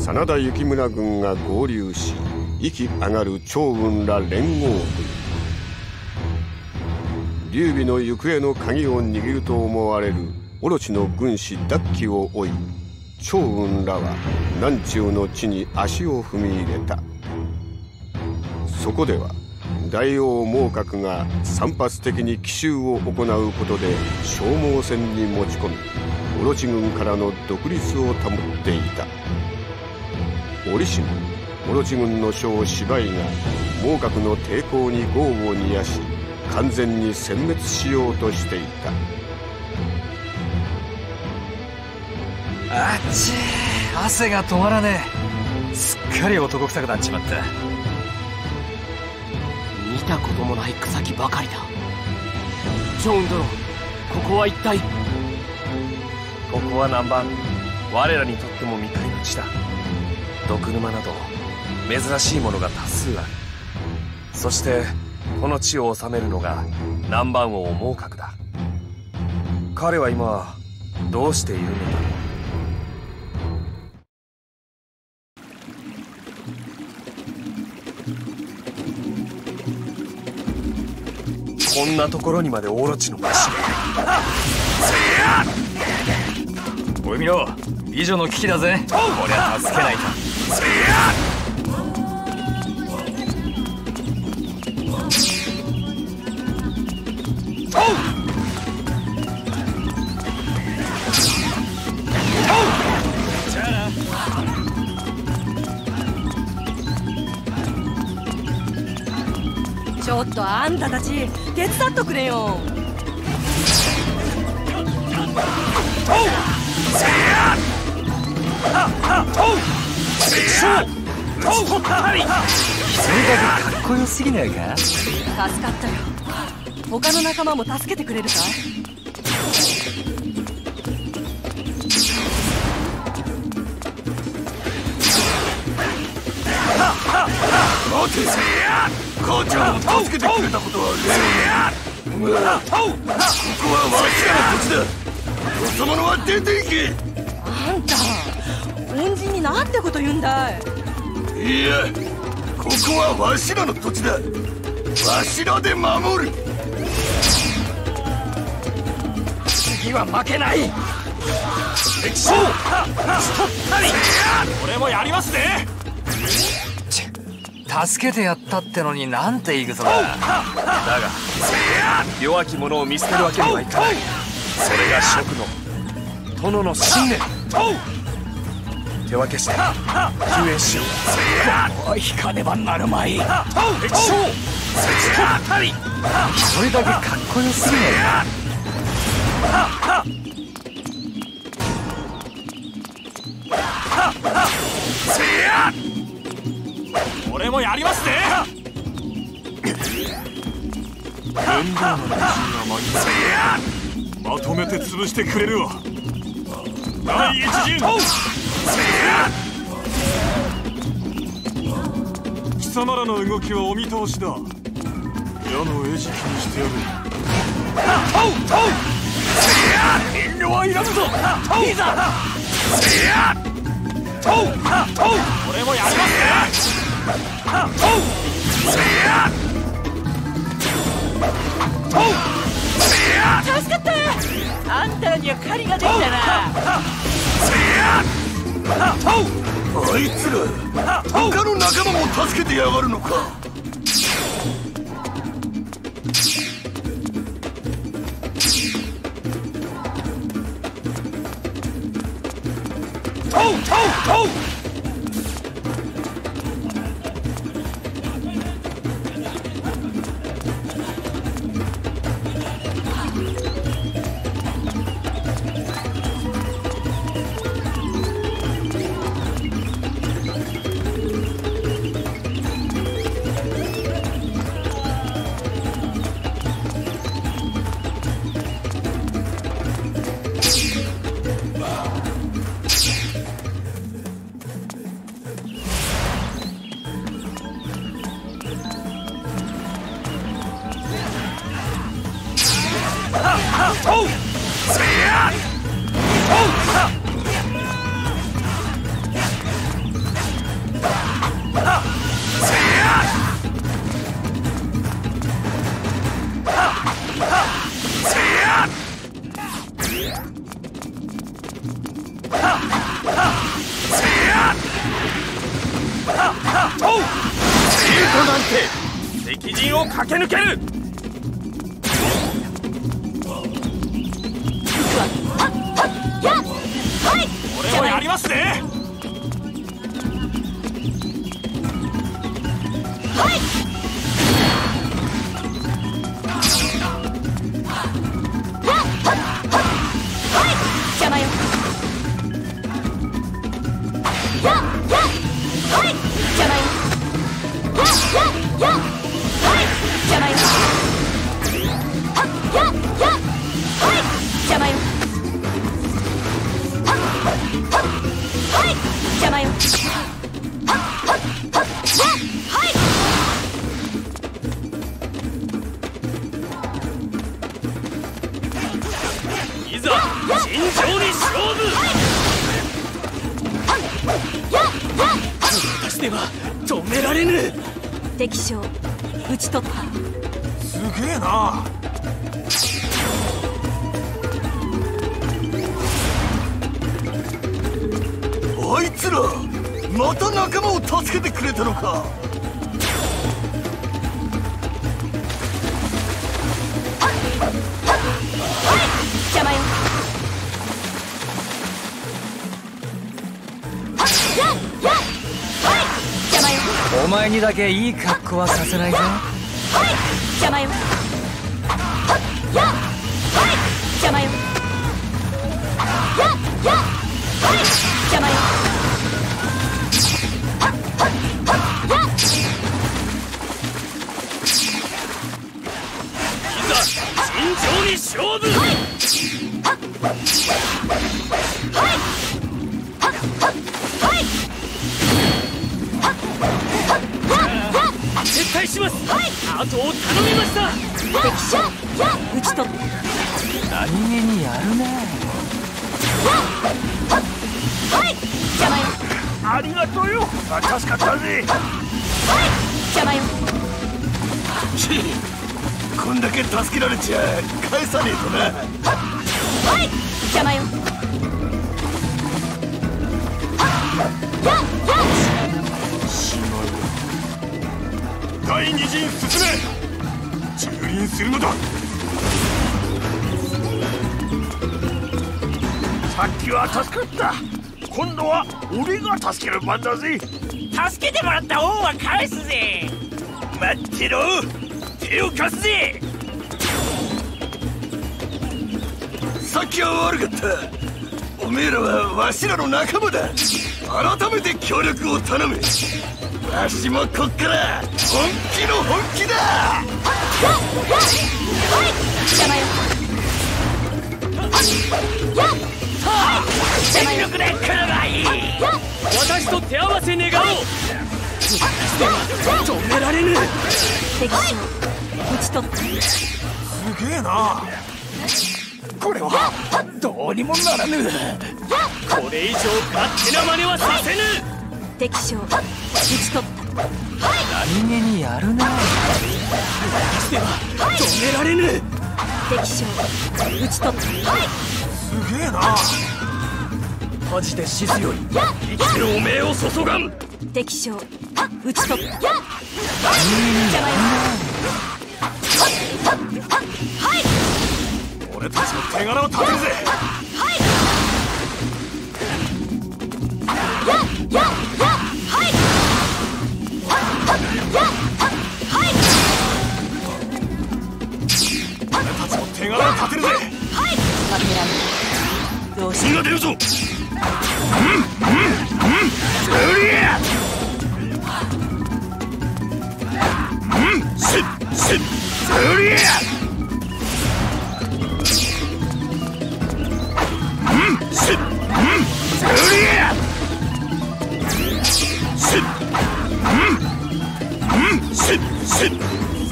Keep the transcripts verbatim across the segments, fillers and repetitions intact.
真田幸村軍が合流し、息上がる趙雲ら連合軍。劉備の行方の鍵を握ると思われるオロチの軍師ダッキを追い、趙雲らは南中の地に足を踏み入れた。そこでは大王孟獲が散発的に奇襲を行うことで消耗戦に持ち込み、オロチ軍からの独立を保っていた。折しもオロチ軍の将芝居が孟獲の抵抗に業を煮やし、完全に殲滅しようとしていた。 あっちー、汗が止まらねえ。すっかり男臭くなっちまった。 見たこともない草木ばかりだ。ジョーン殿、ここは一体。 ここは南蛮、我らにとっても未開の地だ。毒沼など珍しいものが多数ある。そしてこの地を治めるのが南蛮王孟獲だ。彼は今どうしているのだろう。こんなところにまでオロチの足が。 おい見ろ、美女の危機だぜ。こりゃ助けないと。 ちょっとあんたたち手伝っとくれよ。 それだけかっこよすぎないか。 助かったよ。他の仲間も助けてくれるか。 待て、母ちゃんを助けてくれたことはね。ここはわしらの土地だ。よそ者は出て行け。 あんた恩人になんてこと言うんだい。 いや、ここはわしらの土地だ。わしらで守る。 次は負けない。敵将俺もやりますね。助けてやったってのになんて言い草だ。だが弱き者を見捨てるわけにはいかない。それが蜀の殿の信念。手分けして救援しよう。 引かねばなるまい。 敵将それだけかっこよすぎないか。俺もやりますね。 面倒な自信はまとめて潰してくれるわ。第一陣、貴様らの動きはお見通しだ。矢の餌食にしてやる。遠慮はいらぬぞ。いざ俺もやりますね。 助かった。あんたらには狩りができたな。 あいつら他の仲間も助けてやがるのか。トウトウトウ。 なんて敵陣を駆け抜ける。俺もやりますね。 邪魔よ。邪魔よ。邪魔よ。邪魔よ。邪魔よ。 いざ尋常に勝負。私では止められぬ。 敵将討ち取った。 すげえな。あいつらまた仲間を助けてくれたのか。 邪魔よ。邪魔よ。 お前にだけいい格好はさせないぜ。 邪魔よ。邪魔よ。邪魔よ。 いざ尋常に勝負。撤退します。あとを頼みました。 敵将討ち取った。 何気にやるね。 邪魔よ。 ありがとうよ。助かったぜ。 邪魔よ。 こんだけ助けられちゃ返さねえとな。 邪魔よ。 第二陣進め。蹂躙するのだ。さっきは助かった。今度は俺が助ける番だぜ。助けてもらった恩は返すぜ。待ってろ。手を貸すぜ。さっきは悪かった。おめえらはわしらの仲間だ。改めて協力を頼む。わしもこっから本気の本気だ。 邪魔よ。 全力で来るがいい。私と手合わせ願おう。止められぬ。 敵将討ち取った。 すげえな。これはどうにもならぬ。 これ以上勝手な真似はさせぬ。 敵将討ち取った。 何気にやるね。 私では止められぬ。 敵将討ち取った。 すげえな。 恥じて死すより生きてるおめえを注がん。 敵将討ち取った。邪魔よ。 俺たちの手柄を立てるぜ。俺たちの手柄を立てるぜ。 負けられない。どうし火が出るぞ。うんうんうんそりゃうんしっしっそりゃうんしっうんそりゃしっうんうんしっしっ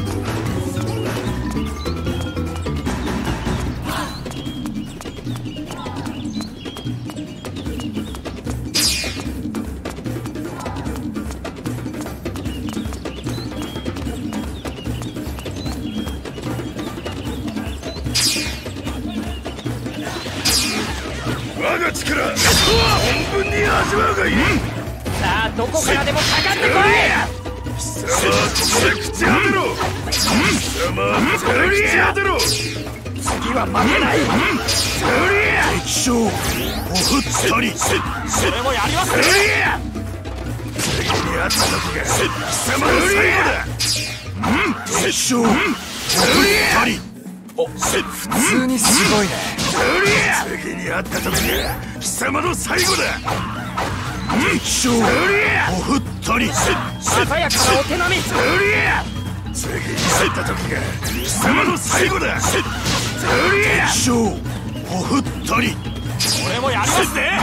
我が力存分に味わうがいい。 さあどこからでもかかってこい。 貴様はここで口当てろ。貴様はここで口当てろ。次は負けない。敵将おふったり。それもやりますね。次に会った時が貴様の最後だ。敵将おふったり。 普通にすごいね。 次に会った時が貴様の最後だ。敵将おふったり。 鮮やかなお手並み。 次に会った時が貴様の最後だ。敵将おふったり。 これもやりますね。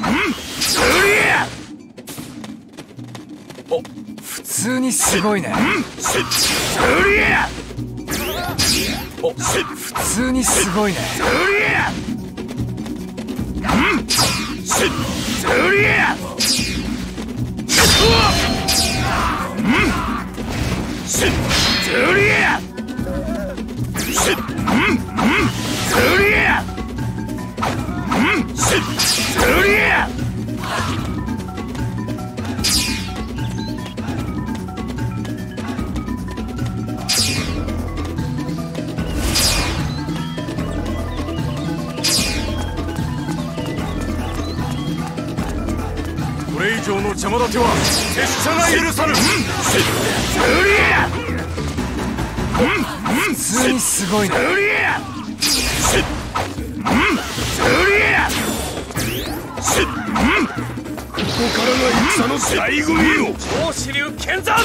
お、普通にすごいね。お、普通にすごいね。 これ以上の邪魔立ては拙者が許さぬ。 普通にすごいね。 ここからが戦の最後よ。 超支流剣山。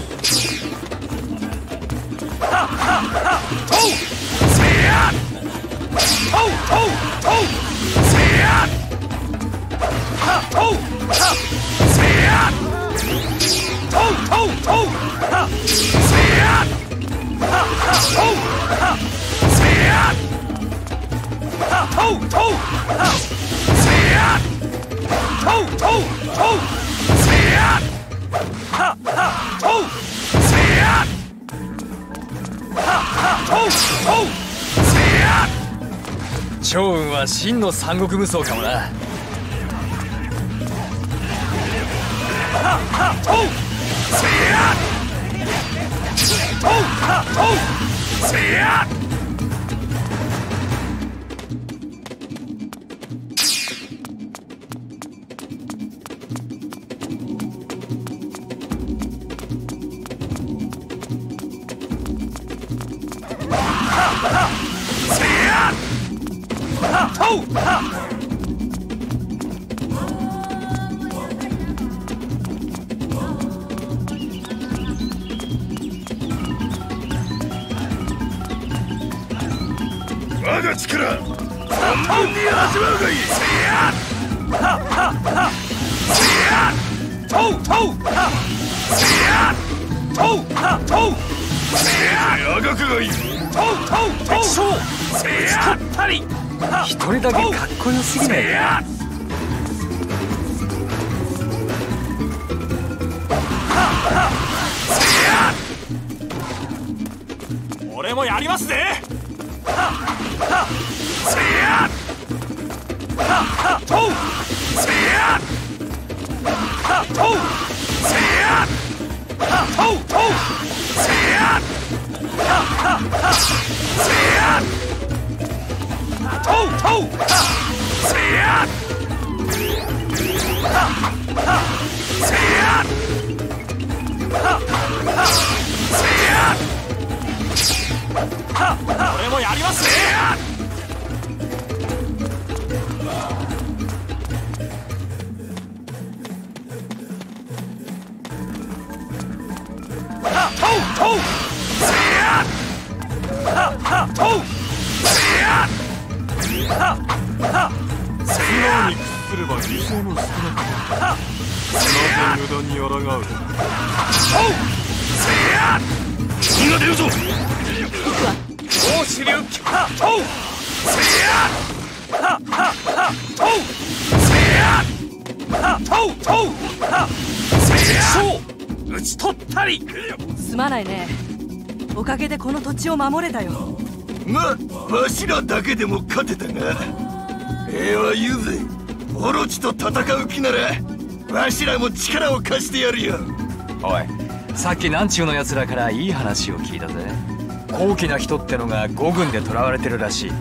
趙雲は真の三国無双かもな。 我が力存分に味わうがいい。あがくがいい。 一人だけかっこよすぎないか。 俺もやりますね。俺もやりますね。 素直に屈すれば犠牲も少なくなる。なぜ無駄に抗う。火が出るぞ。 超支流討ち取ったり。 すまないね。おかげでこの土地を守れたよ。 ま、わしらだけでも勝てたが、ええは言うぜ。オロチと戦う気ならわしらも力を貸してやるよ。 おい、 さっき南中のやつらからいい話を聞いたぜ。高貴な人ってのが五軍で囚われてるらしい。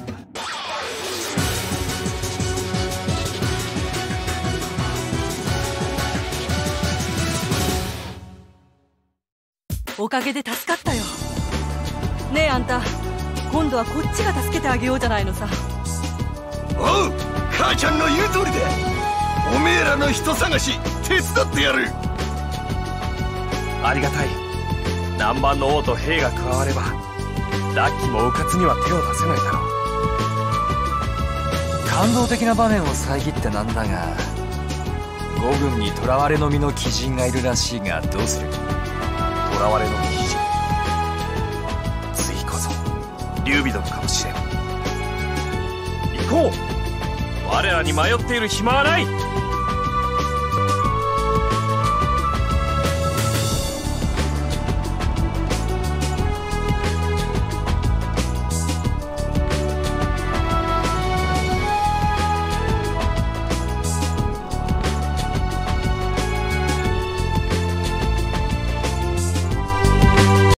おかげで助かったよ。ねえあんた、今度はこっちが助けてあげようじゃないのさ。 おう、母ちゃんの言う通りだ。おめえらの人探し手伝ってやる。 ありがたい。南蛮の王と兵が加わればラッキも迂闊には手を出せないだろう。 感動的な場面を遮ってなんだが、五軍に囚われの身の鬼人がいるらしいがどうする？ 囚われの鬼人、次こそ劉備殿かもしれん。行こう。我らに迷っている暇はない。